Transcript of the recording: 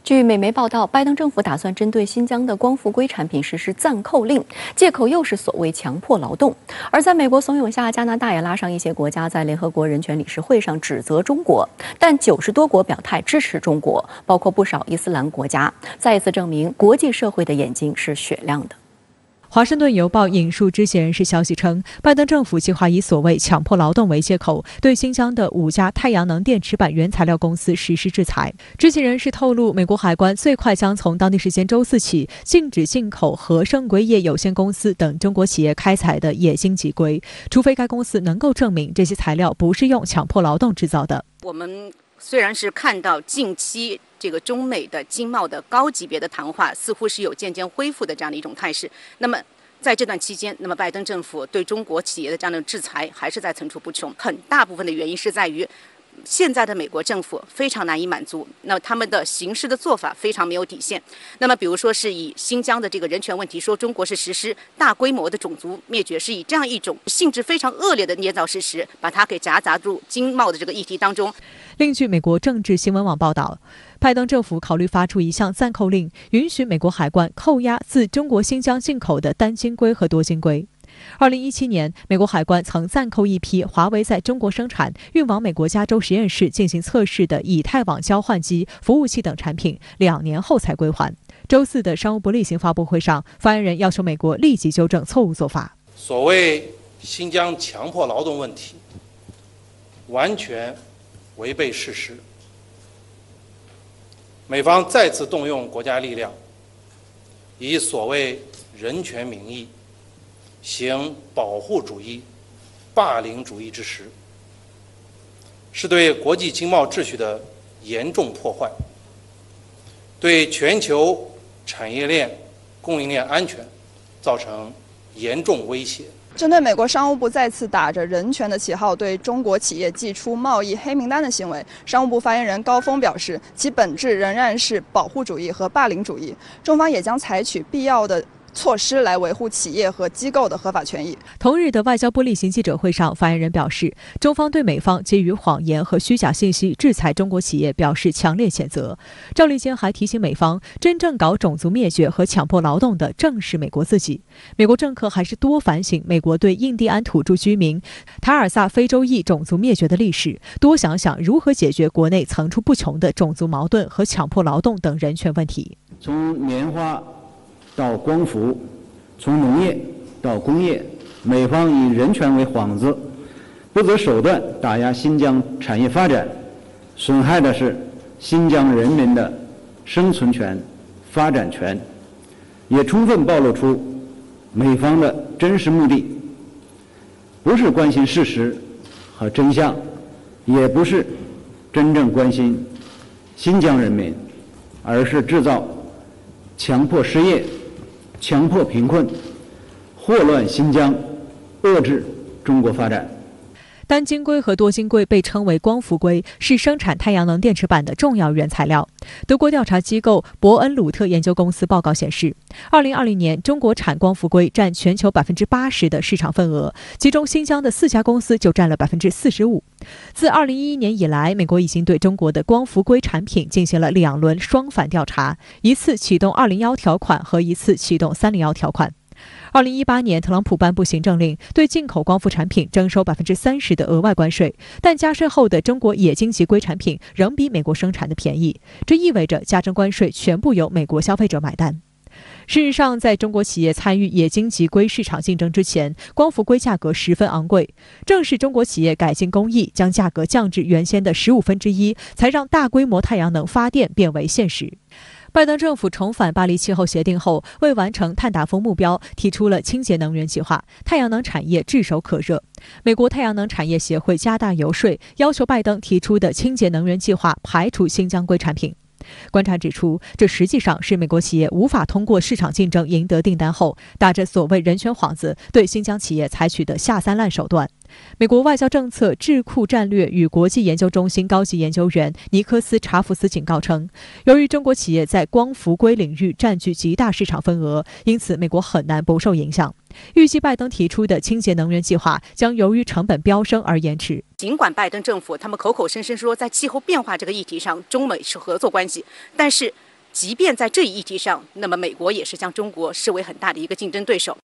据美媒报道，拜登政府打算针对新疆的光伏硅产品实施暂扣令，借口又是所谓强迫劳动。而在美国怂恿下，加拿大也拉上一些国家在联合国人权理事会上指责中国，但90多国表态支持中国，包括不少伊斯兰国家，再一次证明国际社会的眼睛是雪亮的。 华盛顿邮报引述知情人士消息称，拜登政府计划以所谓强迫劳动为借口，对新疆的5家太阳能电池板原材料公司实施制裁。知情人士透露，美国海关最快将从当地时间周4起禁止进口和盛硅业有限公司等中国企业开采的冶金极硅，除非该公司能够证明这些材料不是用强迫劳动制造的。 我们虽然是看到近期这个中美的经贸的高级别的谈话似乎是有渐渐恢复的这样的一种态势，那么在这段期间，那么拜登政府对中国企业的这样的制裁还是在层出不穷。很大部分的原因是在于现在的美国政府非常难以满足，那他们的行事的做法非常没有底线。那么比如说是以新疆的这个人权问题，说中国是实施大规模的种族灭绝，是以这样一种性质非常恶劣的捏造事实，把它给夹杂入经贸的这个议题当中。 另据美国政治新闻网报道，拜登政府考虑发出一项暂扣令，允许美国海关扣押自中国新疆进口的单晶硅和多晶硅。2017年，美国海关曾暂扣一批华为在中国生产、运往美国加州实验室进行测试的以太网交换机、服务器等产品，2年后才归还。周4的商务部例行发布会上，发言人要求美国立即纠正错误做法。 所谓新疆强迫劳动问题，完全违背事实。美方再次动用国家力量，以所谓人权名义行保护主义、霸凌主义之实，是对国际经贸秩序的严重破坏，对全球产业链、供应链安全造成严重威胁。 针对美国商务部再次打着人权的旗号对中国企业寄出贸易黑名单的行为，商务部发言人高峰表示，其本质仍然是保护主义和霸凌主义，中方也将采取必要的措施来维护企业和机构的合法权益。 同日的外交部例行记者会上，发言人表示，中方对美方基于谎言和虚假信息制裁中国企业表示强烈谴责。赵立坚还提醒美方，真正搞种族灭绝和强迫劳动的正是美国自己。美国政客还是多反省美国对印第安土著居民、塔尔萨非洲裔种族灭绝的历史，多想想如何解决国内层出不穷的种族矛盾和强迫劳动等人权问题。 从棉花到光伏，从农业到工业，美方以人权为幌子，不择手段打压新疆产业发展，损害的是新疆人民的生存权、发展权，也充分暴露出美方的真实目的，不是关心事实和真相，也不是真正关心新疆人民，而是制造强迫失业、强迫贫困，祸乱新疆，遏制中国发展。 单晶硅和多晶硅被称为光伏硅，是生产太阳能电池板的重要原材料。德国调查机构伯恩鲁特研究公司报告显示，2020年中国产光伏硅占全球80%的市场份额，其中新疆的4家公司就占了45%。自2011年以来，美国已经对中国的光伏硅产品进行了2轮双反调查，一次启动201条款和一次启动301条款。2018年，特朗普颁布行政令，对进口光伏产品征收30%的额外关税，但加税后的中国冶金极硅产品仍比美国生产的便宜，这意味着加征关税全部由美国消费者买单。事实上，在中国企业参与冶金极硅市场竞争之前，光伏硅价格十分昂贵，正是中国企业改进工艺，将价格降至原先的1/15，才让大规模太阳能发电变为现实。拜登政府重返巴黎气候协定后，为完成碳达峰目标，提出了清洁能源计划，太阳能产业炙手可热。美国太阳能产业协会加大游说，要求拜登提出的清洁能源计划排除新疆硅产品。观察指出，这实际上是美国企业无法通过市场竞争赢得订单后，打着所谓人权幌子对新疆企业采取的下三滥手段。美国外交政策智库战略与国际研究中心高级研究员尼科斯·查福斯警告称，由于中国企业在光伏硅领域占据极大市场份额，因此美国很难不受影响。预计拜登提出的清洁能源计划将由于成本飙升而延迟。 尽管拜登政府他们口口声声说在气候变化这个议题上中美是合作关系，但是即便在这一议题上，那么美国也是将中国视为很大的一个竞争对手。